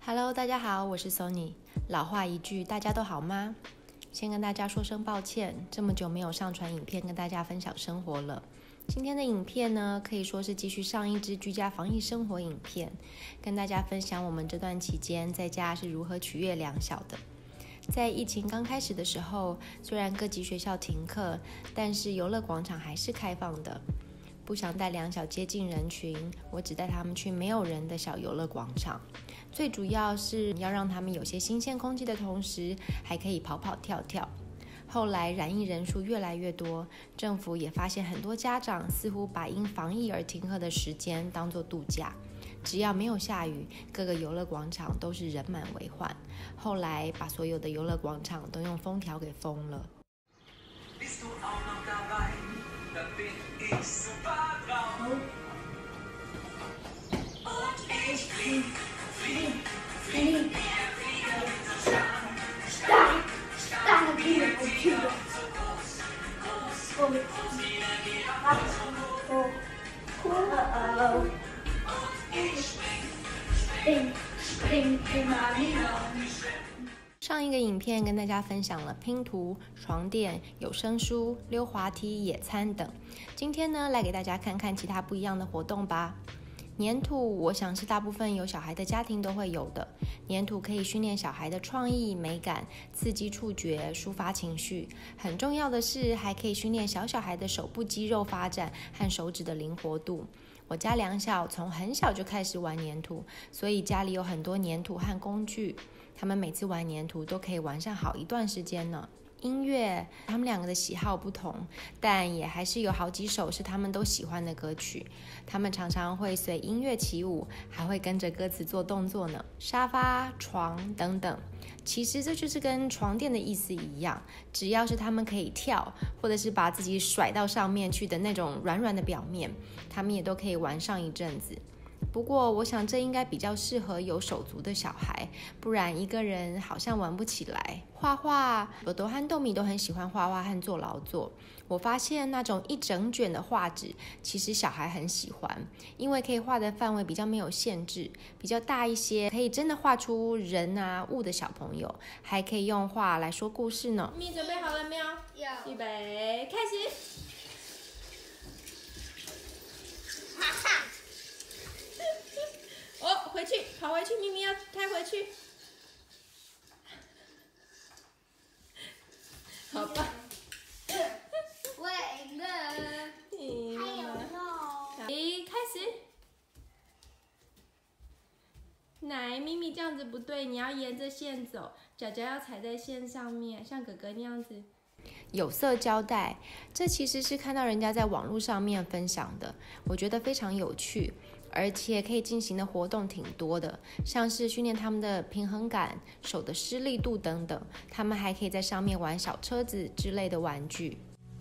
Hello， 大家好，我是 Sony。老话一句，大家都好吗？先跟大家说声抱歉，这么久没有上传影片跟大家分享生活了。今天的影片呢，可以说是继续上一支居家防疫生活影片，跟大家分享我们这段期间在家是如何取悦两小的。在疫情刚开始的时候，虽然各级学校停课，但是游乐广场还是开放的。不想带两小接近人群，我只带他们去没有人的小游乐广场。最主要是要让他们有些新鲜空气的同时，还可以跑跑跳跳。后来染疫人数越来越多，政府也发现很多家长似乎把因防疫而停课的时间当作度假。只要没有下雨，各个游乐广场都是人满为患。后来把所有的游乐广场都用封条给封了。上一个影片跟大家分享了拼图、床垫、有声书、溜滑梯、野餐等。今天呢，来给大家看看其他不一样的活动吧。粘土，我想是大部分有小孩的家庭都会有的。粘土可以训练小孩的创意、美感，刺激触觉，抒发情绪。很重要的是，还可以训练小孩的手部肌肉发展和手指的灵活度。我家两小从很小就开始玩粘土，所以家里有很多粘土和工具。他们每次玩粘土都可以玩上好一段时间呢。音乐，他们两个的喜好不同，但也还是有好几首是他们都喜欢的歌曲。他们常常会随音乐起舞，还会跟着歌词做动作呢。沙发、床等等，其实这就是跟床垫的意思一样，只要是他们可以跳，或者是把自己甩到上面去的那种软软的表面，他们也都可以玩上一阵子。不过我想这应该比较适合有手足的小孩，不然一个人好像玩不起来。画画，朵朵和豆米都很喜欢画画和做劳作。我发现那种一整卷的画纸，其实小孩很喜欢，因为可以画的范围比较没有限制，比较大一些，可以真的画出人啊物的小朋友，还可以用画来说故事呢。 咪准备好了没有？ 有。 预备，开始。哦，回去，跑回去，咪咪要开回去。好吧。 为了还有肉。 开始。来，咪咪这样子不对，你要沿着线走，脚脚要踩在线上面，像哥哥那样子。 有色胶带，这其实是看到人家在网络上面分享的，我觉得非常有趣，而且可以进行的活动挺多的，像是训练他们的平衡感、手的施力度等等。他们还可以在上面玩小车子之类的玩具。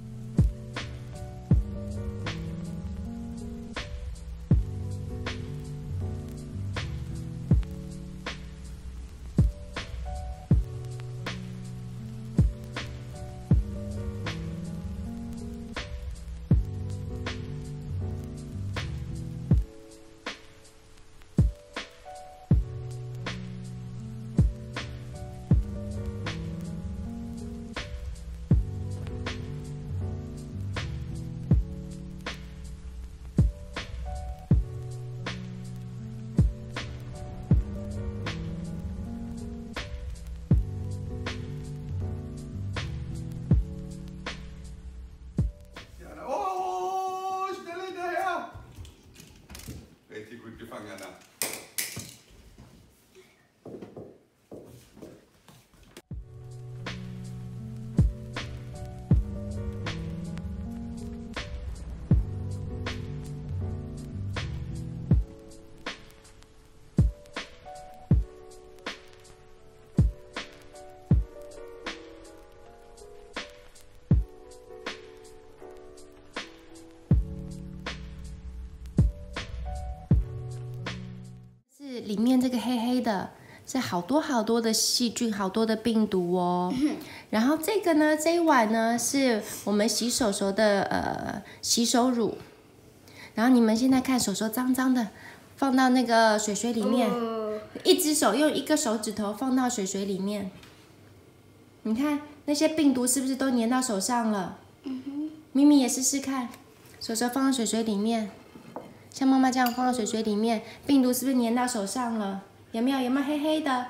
里面这个黑黑的是好多好多的细菌，好多的病毒哦。然后这个呢，这一碗呢是我们洗手时候的洗手乳。然后你们现在看手脏脏的， 放到那个水里面，一只手用一个手指头放到水里面，你看那些病毒是不是都粘到手上了？咪咪也试试看，手放到水里面，像妈妈这样放到水里面，病毒是不是粘到手上了？有没有黑黑的？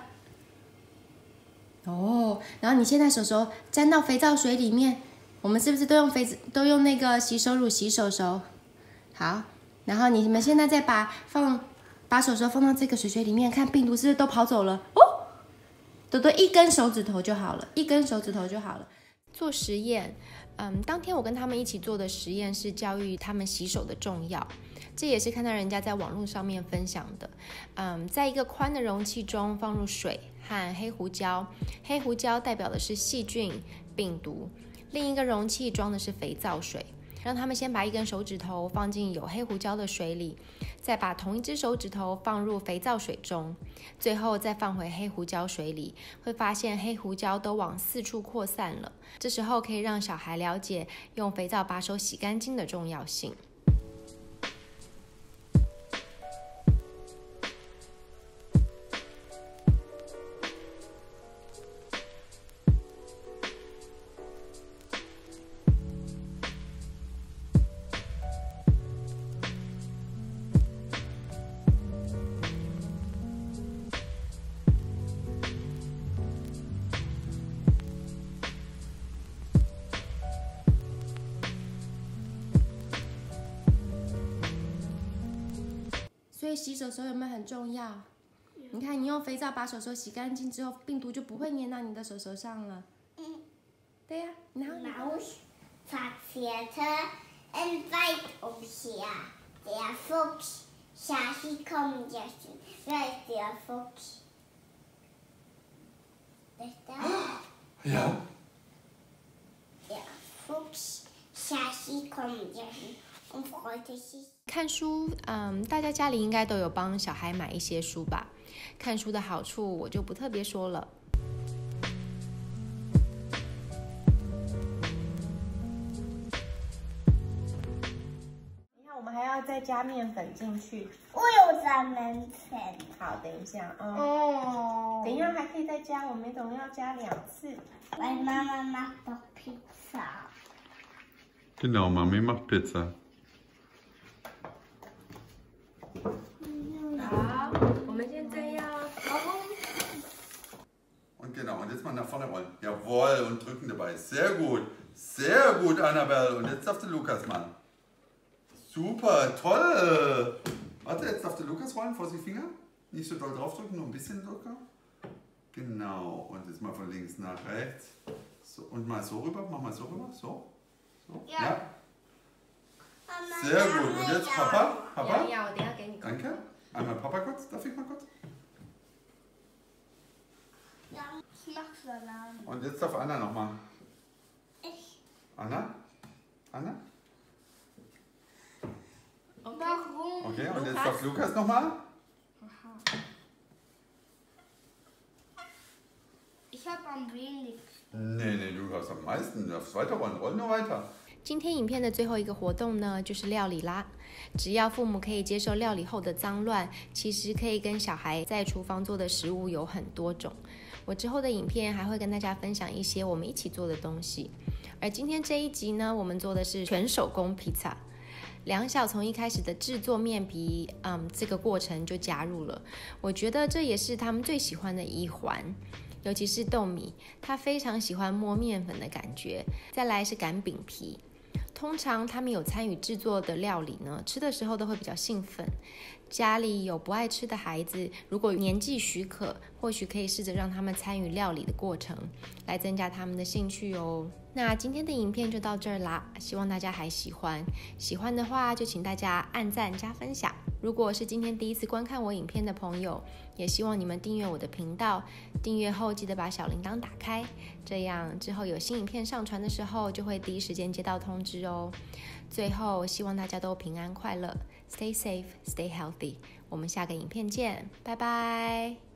哦，然后你现在手沾到肥皂水里面，我们是不是都用那个洗手乳洗手？好，然后你们现在再把手放到这个水里面，看病毒是不是都跑走了？哦，朵朵一根手指头就好了，做实验，当天我跟他们一起做的实验是教育他们洗手的重要。这也是看到人家在网络上面分享的。在一个宽的容器中放入水和黑胡椒，黑胡椒代表的是细菌、病毒。另一个容器装的是肥皂水，让他们先把一根手指头放进有黑胡椒的水里，再把同一只手指头放入肥皂水中，最后再放回黑胡椒水里，会发现黑胡椒都往四处扩散了。这时候可以让小孩了解用肥皂把手洗干净的重要性。所以洗手有没有很重要？你看，你用肥皂把手洗干净之后，病毒就不会粘到你的手上了。对呀，然后 Maus verzierte in Weitumkehr. Der Fuchs. Shashi kommt jetzt. Wer ist der Fuchs? Ist der? Ja. Der Fuchs. Shashi kommt jetzt und freute sich. 看书，大家家里应该都有帮小孩买一些书吧？看书的好处我就不特别说了。你看，我们还要再加面粉进去。 我有3门粉。 好，等一下啊。等一下还可以再加，我们总要加2次。 Weil Mama macht doch Pizza. Genau, Mami macht Pizza. 好，我们现在要 Und genau, und jetzt mal nach vorne rollen. Jawohl, und drücken dabei. Sehr gut, Annabelle. Und jetzt darf der Lukas mal. Super, toll. Warte, jetzt darf der Lukas rollen, Vorsicht Finger. Nicht so doll draufdrücken, nur ein bisschen drücken. Genau, und jetzt mal von links nach rechts. So, und mal so rüber, mach mal so rüber, so. Ja. Sehr gut, und jetzt Papa. Danke. Einmal Papa kurz, darf ich mal kurz? Ja, ich mach Salat. Und jetzt darf Anna nochmal. Ich. Anna? Warum? Okay, und jetzt darf Lukas nochmal. Ich hab am wenigsten. Nee, du hast am meisten. Du darfst weiterrollen. Roll nur weiter. 今天影片的最后一个活动呢，就是料理啦。只要父母可以接受料理后的脏乱，其实可以跟小孩在厨房做的食物有很多种。我之后的影片还会跟大家分享一些我们一起做的东西。而今天这一集呢，我们做的是全手工披萨。梁小从一开始的制作面皮，这个过程就加入了。我觉得这也是他们最喜欢的一环。尤其是豆米，他非常喜欢摸面粉的感觉。再来是擀饼皮。通常他们有参与制作的料理呢，吃的时候都会比较兴奋。家里有不爱吃的孩子，如果年纪许可，或许可以试着让他们参与料理的过程，来增加他们的兴趣哦。那今天的影片就到这儿啦，希望大家还喜欢。喜欢的话就请大家按赞加分享。如果是今天第一次观看我影片的朋友，也希望你们订阅我的频道。订阅后记得把小铃铛打开，这样之后有新影片上传的时候，就会第一时间接到通知哦。最后希望大家都平安快乐 ，Stay safe, stay healthy。我们下个影片见，拜拜。